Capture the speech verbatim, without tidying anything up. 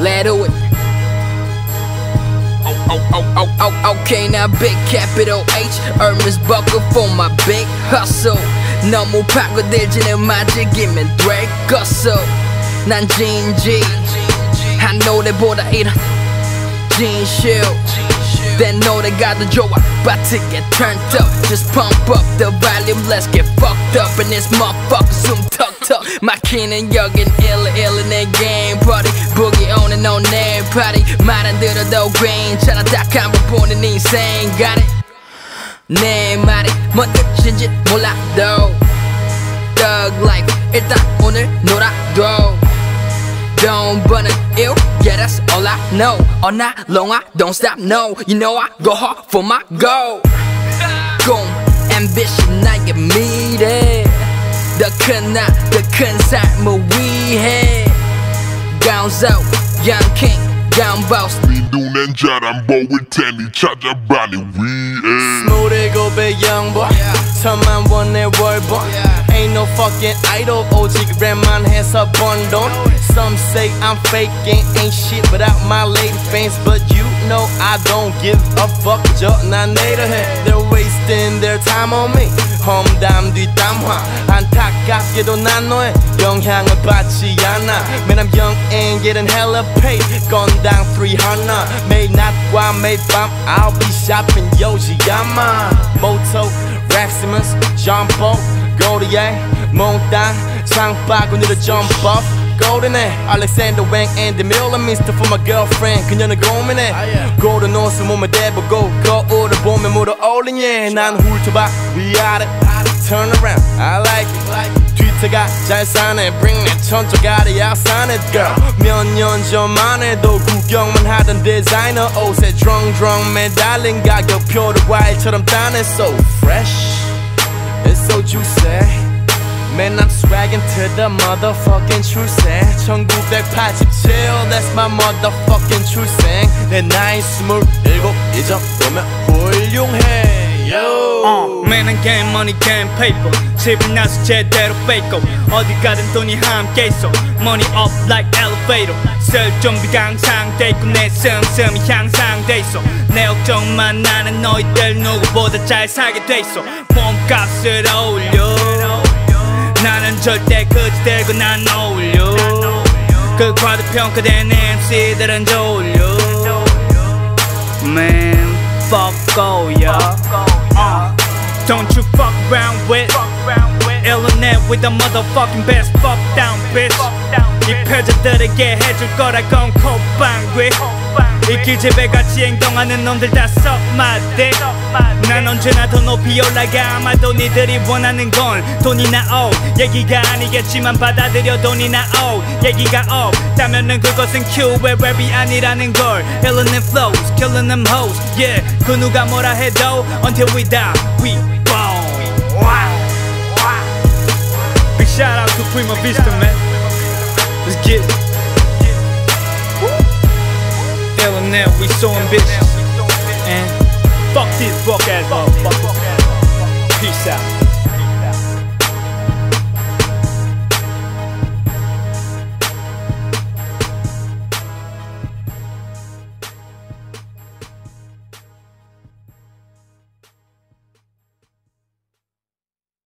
Let's do it. Oh, oh, oh, oh, oh, okay, now big capital H Hermes buckle for my big hustle. 너무 파고들지는 마 즐기면 될 것을. 난 진지 한 노래보다 이런 진실. 내 노래가 더 좋아. About to get turned up. Just pump up the volume. Let's get fucked up in this motherfucker. 숨 턱턱 막히는 여긴 일러 일러 내 game party. Boogie on and on 내 party. 말 안 들어도 괜찮아. 딱 한 번 보는 인생. Got it. 내 말이 뭔 뜻인지 몰라도 Thug life 일단 오늘 놀아도 Don't burn it ill, yeah that's all I know. All night long I don't stop, no. You know I go hard for my goal. 꿈, ambition 나의 미래. 더 큰 나, 더 큰 삶을 위해. 강조, young king, young boss. 네 눈엔 잘 안 보일 테니 찾아봐 네 위에. 스물일곱의 young boy, 천만 원의 월본. Ain't no fucking idol, 오직 랩만 해서 번 돈. Some say I'm faking, ain't shit without my lady fans. But you know I don't give a fuck, 난 내일을 해. They're wasting their time on me. 험담 뒷담화, 안타깝게도 난 너의 영향을 받지 않아. Man I'm young and getting hella paid. 건당 three hundred, 매일 낮과 매일 밤 I'll be shopping 요지야마. 모토, Raximus, Jumbo, Godier, 몽땅 장바구니로 jump off. Golden에 Alexander Wang and the Miller Mister for my girlfriend. 그녀는 고민해. 고른 옷을 몸에 대보고 거울을 보며 물어올린 yeah. 난 훑어봐 위아래. Turn around, I like it. 뒤태가 잘 사네. Bring that 천조가리 outside it girl. 몇 년 전만 해도 구경만 하던 디자이너 옷에 drunk 매달린 가격표를 과일처럼 따내. So fresh, it's so juicy. Man, I'm swagging to the motherfucking truth. 천구백팔십칠, that's my motherfucking truth. 내 나이 스물일곱 이 정도면 훌륭해. Yo. uh, Man, I'm game money, game paper. 집을 나서 제대로 뺏고 어디 가든 돈이 함께 있어. Money up like elevator. 쓸 준비가 항상 돼 있고 내 씀씀이 향상돼 있어. 내 걱정만 나는 너희들 누구보다 잘 살게 돼 있어. 몸값을 올려. 나는 절대 거지 들고 난 어울려. 그 과도평가된 엠씨들은 졸려. Man, fuck all ya. uh, Don't you fuck around with Illinois with the motherfucking best. Fuck down bitch. 이 표자들에게 해줄 거라곤 콧방귀. 이 기집애같이 행동하는 놈들 다 suck my dick. 난 언제나 더 높이 올라가. 아마도 니들이 원하는 건 돈이나 out 얘기가 아니겠지만 받아들여 돈이나 out 얘기가 없다면은 그것은 Q의 랩이 아니라는 걸. Illinois flows, killing them hoes. Yeah, 그 누가 뭐라 해도 until we die, we bone. Big shout out to Prima Vista, man. Let's get it. Illinois, we so ambitious. And fuck this broke ass motherfucker.